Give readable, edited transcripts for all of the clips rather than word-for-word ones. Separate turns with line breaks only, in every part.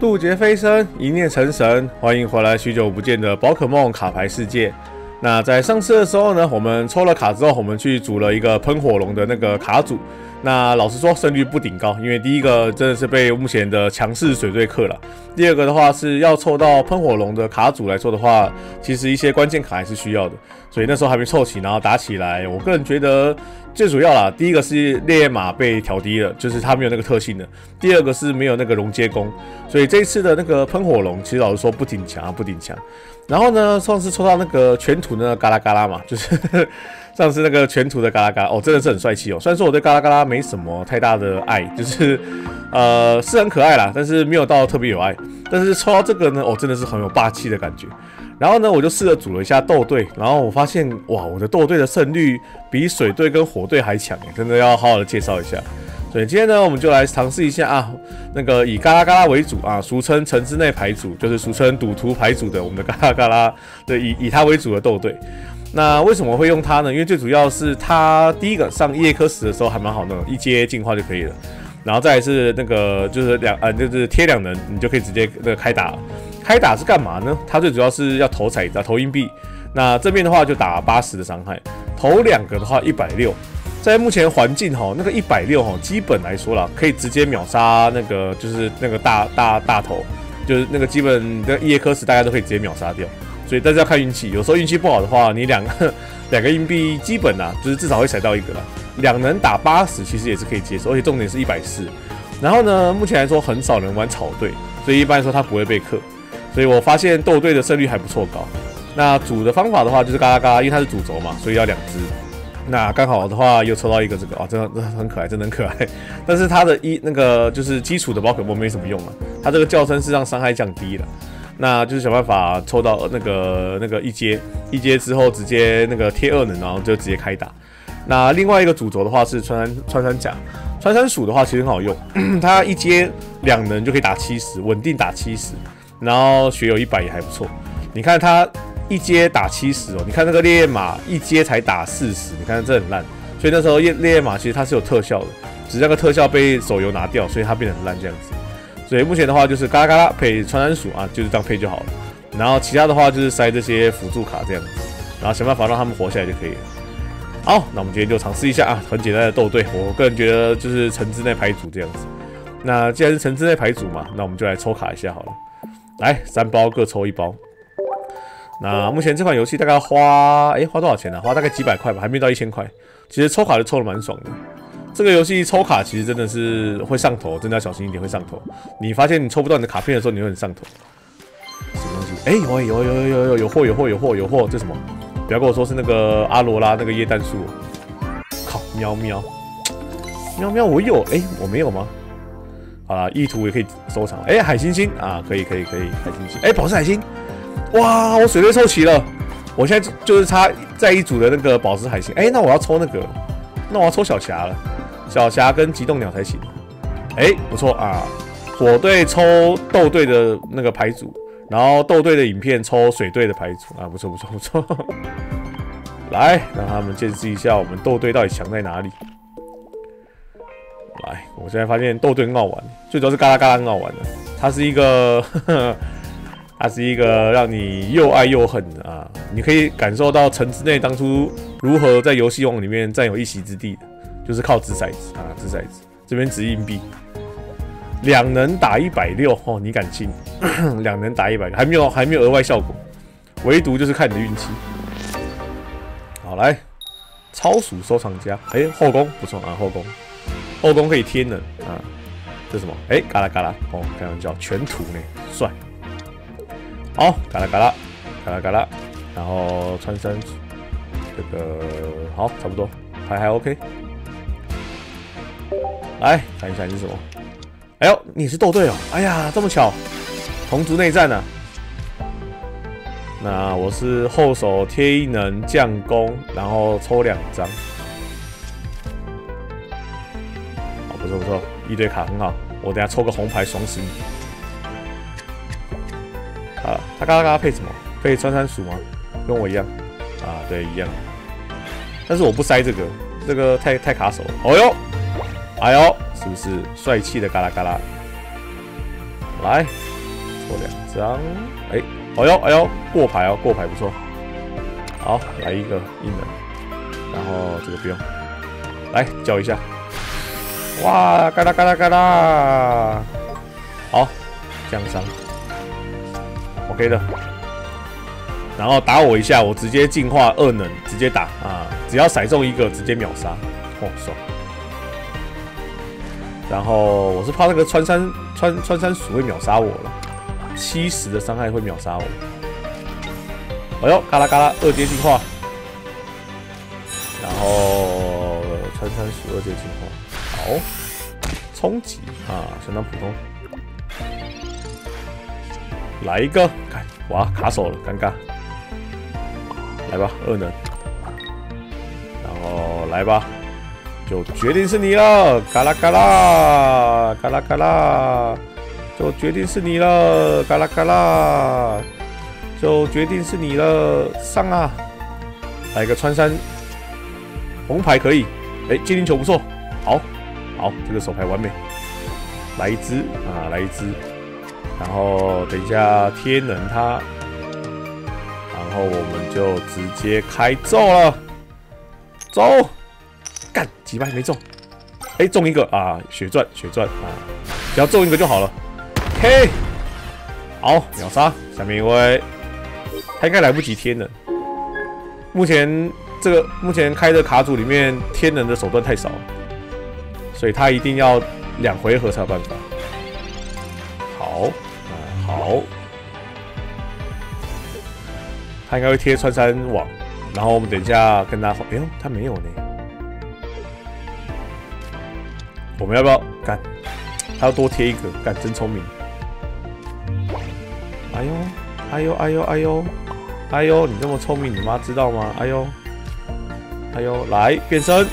渡劫飞升，一念成神。欢迎回来，许久不见的宝可梦卡牌世界。那在上次的时候呢，我们抽了卡之后，我们去组了一个喷火龙的那个卡组。那老实说，胜率不顶高，因为第一个真的是被目前的强势水队克了。第二个的话是要凑到喷火龙的卡组来说的话，其实一些关键卡还是需要的。所以那时候还没凑齐，然后打起来，我个人觉得最主要啦，第一个是烈焰马被调低了，就是它没有那个特性的；第二个是没有那个熔接弓，所以这一次的那个喷火龙，其实老实说不顶强，不顶强。然后呢，上次抽到那个全图的那个嘎啦嘎啦嘛，就是上次那个全图的嘎啦嘎啦，哦，真的是很帅气哦。虽然说我对嘎啦嘎啦没什么太大的爱，就是是很可爱啦，但是没有到特别有爱。但是抽到这个呢，哦，真的是很有霸气的感觉。然后呢，我就试着组了一下斗队，然后我发现哇，我的斗队的胜率比水队跟火队还强，真的要好好的介绍一下。所以今天呢，我们就来尝试一下啊，那个以嘎啦嘎啦为主啊，俗称城之内牌组，就是俗称赌徒牌组的我们的嘎啦嘎啦的以它为主的斗队。那为什么会用它呢？因为最主要是它第一个上叶科石的时候还蛮好的，一阶进化就可以了。然后再来是那个就是就是贴2能，你就可以直接那个开打了。开打是干嘛呢？它最主要是要投骰子、投硬币。那这边的话就打80的伤害，投2个的话160。在目前环境哈，那个160哈，基本来说啦，可以直接秒杀那个就是那个大头，就是那个基本的叶科石大家都可以直接秒杀掉。所以但是要看运气，有时候运气不好的话，你两个硬币基本啊，就是至少会踩到一个啦。2能打80其实也是可以接受，而且重点是140。然后呢，目前来说很少人玩草队，所以一般来说它不会被克。所以我发现斗队的胜率还不错高。那组的方法的话就是嘎啦嘎啦，因为它是主轴嘛，所以要2只。那刚好的话又抽到一个这个哦，真的很可爱，真的很可爱。但是它的那个就是基础的宝可梦没什么用了，它这个叫声是让伤害降低了。那就是想办法抽到那个一阶之后直接那个贴2能，然后就直接开打。那另外一个主轴的话是穿山甲，穿山鼠的话其实很好用，它一阶2能就可以打70，稳定打70。然后血有100也还不错，你看他一阶打70哦，你看那个烈焰马一阶才打40，你看这很烂，所以那时候烈焰马其实它是有特效的，只是那个特效被手游拿掉，所以它变得很烂这样子。所以目前的话就是嘎啦嘎啦配穿山鼠啊，就是这样配就好了。然后其他的话就是塞这些辅助卡这样子，然后想办法让他们活下来就可以了。好，那我们今天就尝试一下啊，很简单的斗队，我个人觉得就是城之内牌组这样子。那既然是城之内牌组嘛，那我们就来抽卡一下好了。来3包各抽1包。那目前这款游戏大概花多少钱呢？花大概几百块吧，还没到1000块。其实抽卡就抽得蛮爽的。这个游戏抽卡其实真的是会上头，真的要小心一点会上头。你发现你抽不到你的卡片的时候，你会很上头。什么东西？有货！这什么？不要跟我说是那个阿罗拉那个椰蛋树。靠，喵喵，我有我没有吗？好啦，意图也可以收藏。海星星啊，可以，海星星。宝石海星，哇，我水队凑齐了。我现在就是差在一组的那个宝石海星。那我要抽那个，那我要抽小霞了，小霞跟极冻鸟才行。不错啊，火队抽斗队的那个牌组，然后斗队的影片抽水队的牌组啊，不错。来，让他们见识一下我们斗队到底强在哪里。来，我现在发现斗队很好玩，最主要是嘎啦嘎啦很好玩的。它是一个让你又爱又恨的啊！你可以感受到城之内当初如何在游戏王里面占有一席之地的，就是靠掷骰子啊，掷骰子。这边掷硬币，2能打160哦，你敢信？2能打160，还没有额外效果，唯独就是看你的运气。好，来，超属收藏家，后宫不错啊，后宫可以贴能啊，这是什么？嘎啦嘎啦哦，开玩笑，全图呢，帅。好，嘎啦嘎啦，然后穿山鼠，这个好，差不多，还 OK。来看一下你是什么？你是斗队哦！这么巧，同族内战啊。那我是后手贴1能降攻，然后抽2张。不错，一堆卡很好，我等下抽个红牌爽死你！他嘎啦嘎啦配什么？配穿山鼠吗？跟我一样啊，对，一样。但是我不塞这个太卡手了。是不是帅气的嘎啦嘎啦？来， 错2张，哎呦，过牌哦，过牌不错。好，来一个硬的，然后这个不用，来叫一下。哇，嘎啦嘎啦嘎啦，好，降伤 ，OK 的。然后打我一下，我直接进化2能，直接打啊！只要骰中1个，直接秒杀，哦爽。然后我是怕那个穿山鼠会秒杀我了，70的伤害会秒杀我。哎呦，嘎啦嘎啦，2阶进化。然后穿山鼠2阶进化，好，冲击啊，相当普通。来一个，看，哇，卡手了，尴尬。来吧，2能，然后来吧，就决定是你了，嘎啦嘎啦，嘎啦嘎啦，就决定是你了，嘎啦嘎啦，就决定是你了，上啊！来个穿山，红牌可以，哎，精灵球不错，好，这个手牌完美，来一只啊，来一只，然后等一下天能它。然后我们就直接开咒了，走，干几百没中，哎中1个啊，血钻啊，只要中1个就好了。OK， 好秒杀，下面一位，他应该来不及天能。目前开的卡组里面天能的手段太少了，所以他一定要2回合才有办法。好啊，好。他应该会贴穿山网，然后我们等一下跟他，哎呦，他没有呢。我们要不要干？他要多贴1个，干真聪明。哎呦，你这么聪明，你妈知道吗？哎呦，来变身。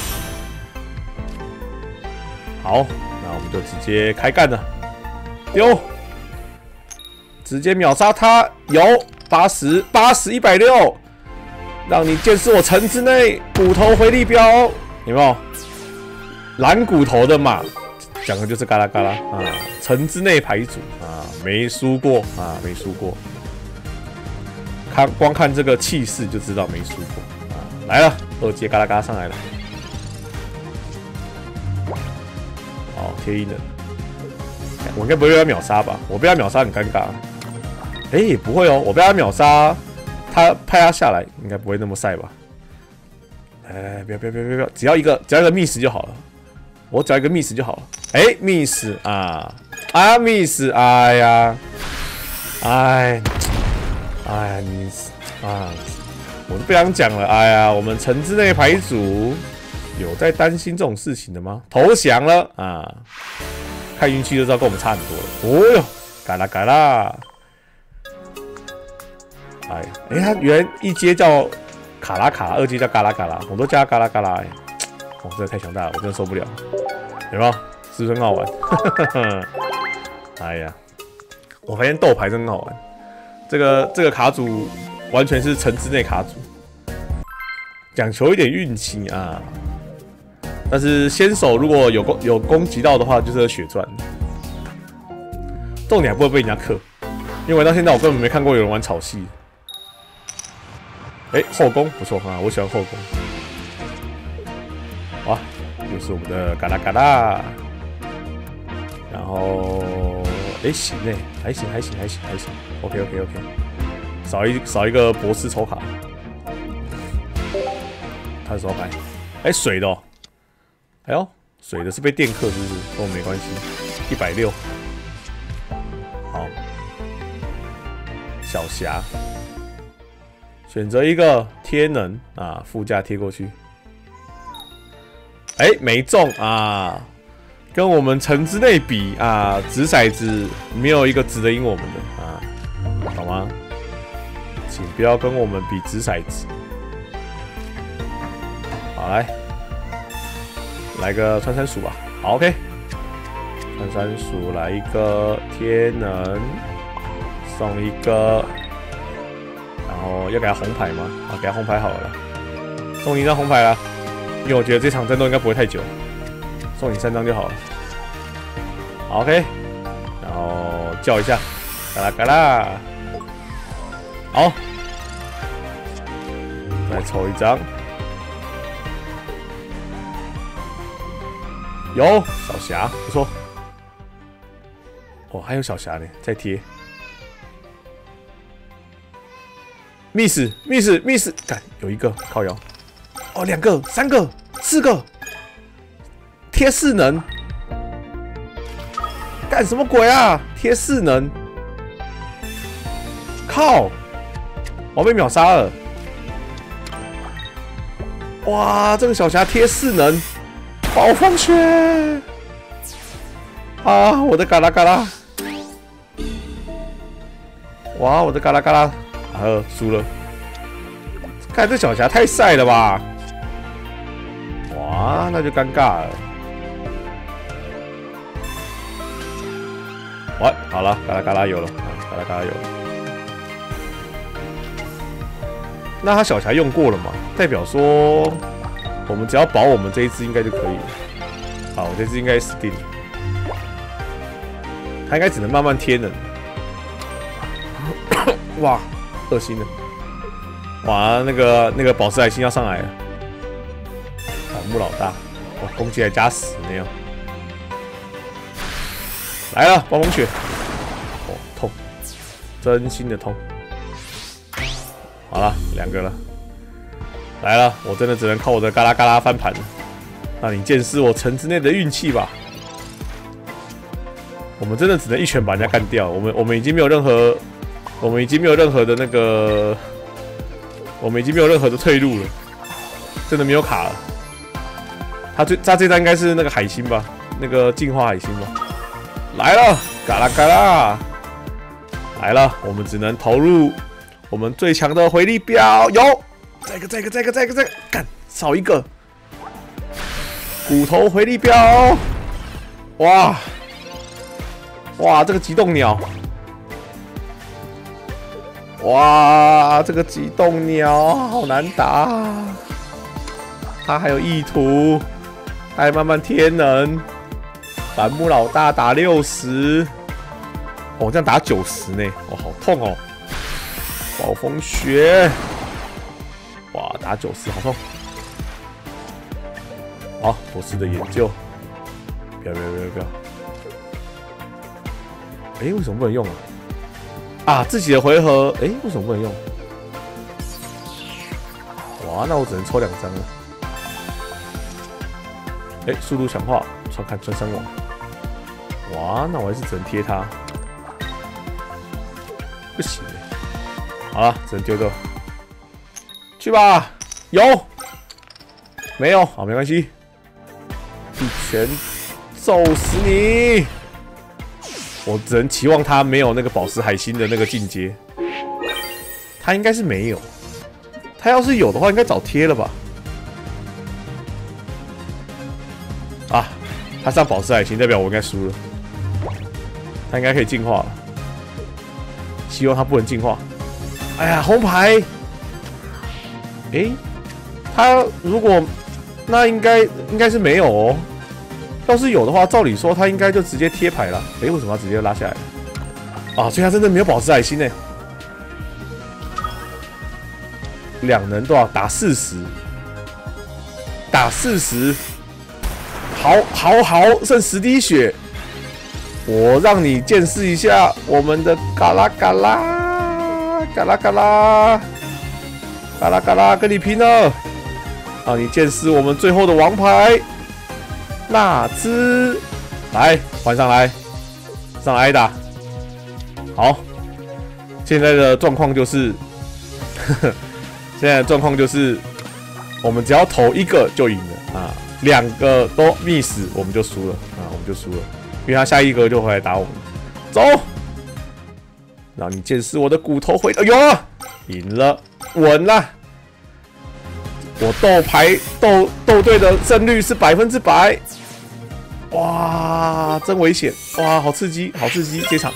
好，那我们就直接开干了，丢，直接秒杀他，有。80、160，让你见识我城之内骨头回力镖，有没有？蓝骨头的马，讲的就是嘎啦嘎啦啊！城之内牌组啊，没输过啊，没输过。光看这个气势就知道没输过啊！来了，2阶嘎啦嘎啦上来了，好贴1能，我应该不会被他秒杀吧？我被他秒杀很尴尬。哎，不会哦，我被他秒杀，他派他下来，应该不会那么晒吧？哎，不要，只要一个 miss 就好了，我只要一个 miss 就好了。哎 ，miss 啊，miss， 哎呀，你啊，我都不想讲了。哎呀，我们城之内牌组有在担心这种事情的吗？投降了啊！看运气就知道跟我们差很多了。哦哟，嘎啦嘎啦。哎，他原1阶叫卡拉卡，2阶叫嘎啦嘎啦，我都叫他嘎啦嘎啦。哎，哦，真的太强大了，我真的受不了。有没有？是不是很好玩？哎呀，我发现斗牌真很好玩。这个卡组完全是城之内卡组，讲求一点运气啊。但是先手如果有攻击到的话，就是血钻。重点还不会被人家克，因为玩到现在我根本没看过有人玩草系。哎，后宫不错啊，我喜欢后宫。哇，又是我们的嘎啦嘎啦。然后，哎，行哎，还行。OK。少一个博士抽卡。他的手牌，哎，水的哦。哎呦，水的是被电克是不是？跟我没关系。160。好，小霞。选择一个天能啊，副驾贴过去。哎，没中啊！跟我们城之内比啊，掷骰子没有一个值得赢我们的啊，好吗？请不要跟我们比掷骰子。好，来个穿山鼠吧。好 ，OK。穿山鼠来一个天能，送一个。然后要给他红牌吗？啊，给他红牌好了啦，送你1张红牌啦，因为我觉得这场战斗应该不会太久，送你3张就好了。好 ，OK， 然后叫一下， 嘎啦嘎啦。好，再抽一张。有小霞，不错。哦，还有小霞呢，再贴。miss，干有一个靠腰。哦，2个、3个、4个，贴4能。干什么鬼啊？贴4能。靠！我被秒杀了。哇，这个小霞贴4能。暴风雪！啊，我的嘎啦嘎啦！哇，我的嘎啦嘎啦！输了。看这小霞太晒了吧！哇，那就尴尬了。喂，好了，嘎啦嘎啦有了，嘎啦嘎啦有了。那他小霞用过了嘛？代表说。我们只要保我们这一只应该就可以了。好，我这只应该死定了。他应该只能慢慢贴人。哇，恶心了！哇，那个宝石海星要上来了。反木老大，哇，攻击还加10那样。来了，暴风雪。哦，痛，真心的痛。好了，2个了。来了，我真的只能靠我的嘎啦嘎啦翻盘了。那你见识我城之内的运气吧。我们真的只能一拳把人家干掉。我们已经没有任何，我们已经没有任何的那个，我们已经没有任何的退路了。真的没有卡了。他这张应该是那个海星吧，那个进化海星吧。来了，嘎啦嘎啦，来了，我们只能投入我们最强的回力镖，有。再一个，干少一个，骨头回力镖，哇，这个极冻鸟，哇，这个极冻鸟好难打，他还有意图，他还慢慢贴能，反木老大打60，哦，这样打90呢，哦，好痛哦，暴风雪。哇，打90好痛！好，博士的研究，不要！哎，为什么不能用啊？啊，自己的回合，哎，为什么不能用？哇，那我只能抽2张了。哎，速度强化，穿山网。哇，那我还是只能贴它，不行。好了，只能丢掉。去吧，有没有？好，没关系，一拳揍死你！我只能期望他没有那个宝石海星的那个进阶，他应该是没有。他要是有的话，应该早贴了吧？啊，他上宝石海星，代表我应该输了。他应该可以进化了，希望他不能进化。哎呀，红牌！诶，他如果那应该是没有哦。要是有的话，照理说他应该就直接贴牌了。诶，为什么要直接拉下来？啊，所以他真的没有宝石海星呢。2能多少？打40，打40。好，剩10滴血。我让你见识一下我们的嘎啦嘎啦，嘎啦嘎啦。嘎啦嘎啦，跟你拼了！让你见识我们最后的王牌，纳兹，来换上来，上来打。好，现在的状况就是，我们只要投1个就赢了啊，2个都 miss 我们就输了啊，因为他下一个就回来打我们。走，让你见识我的骨头回，哎呦，赢了。稳啦！我斗队的胜率是100%，哇，真危险！哇，好刺激，这场！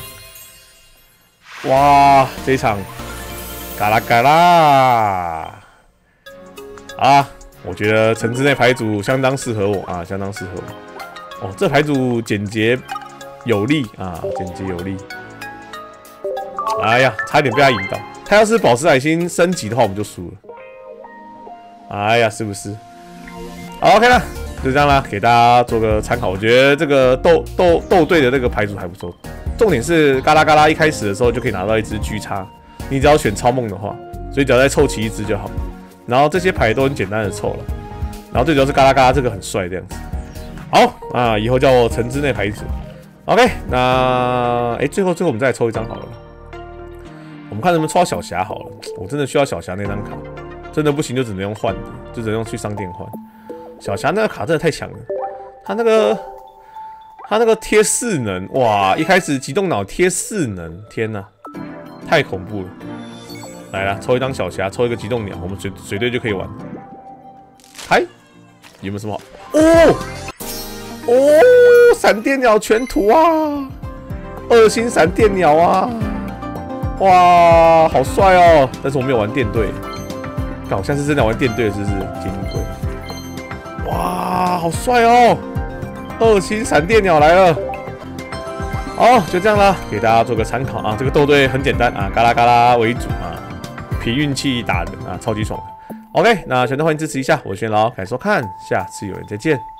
哇，这场，嘎啦嘎啦！啊，我觉得城之内牌组相当适合我啊，相当适合我。哦，这牌组简洁有力啊，简洁有力。 哎呀，差点被他引到。他要是宝石海星升级的话，我们就输了。哎呀，是不是？好 ，OK 了，就这样啦，给大家做个参考。我觉得这个斗队的那个牌组还不错。重点是嘎啦嘎啦一开始的时候就可以拿到一只巨叉，你只要选超梦的话，所以只要再凑齐一只就好。然后这些牌都很简单的凑了。然后最主要是嘎啦嘎啦这个很帅这样子。好啊，以后叫我橙之内牌组。OK， 那最后我们再来抽一张好了。我们看能不能抽到小霞好了。我真的需要小霞那张卡，真的不行就只能用换的，就只能用去商店换。小霞那个卡真的太强了，他那个贴4能，哇！一开始极动脑贴4能，天哪，太恐怖了！来啦，抽一张小霞，抽一个极动鸟，我们随队就可以玩。嗨，有没有什么好？哦，闪电鸟全图啊，2星闪电鸟啊！哇，好帅哦！但是我没有玩电队，好像是真的玩电队，是不是？金龟，哇，好帅哦！2星闪电鸟来了，好，就这样啦，给大家做个参考啊。这个斗队很简单啊，嘎啦嘎啦为主啊，凭运气打人啊，超级爽的。OK， 那全都欢迎支持一下，我是轩老，感谢收看，下次有缘再见。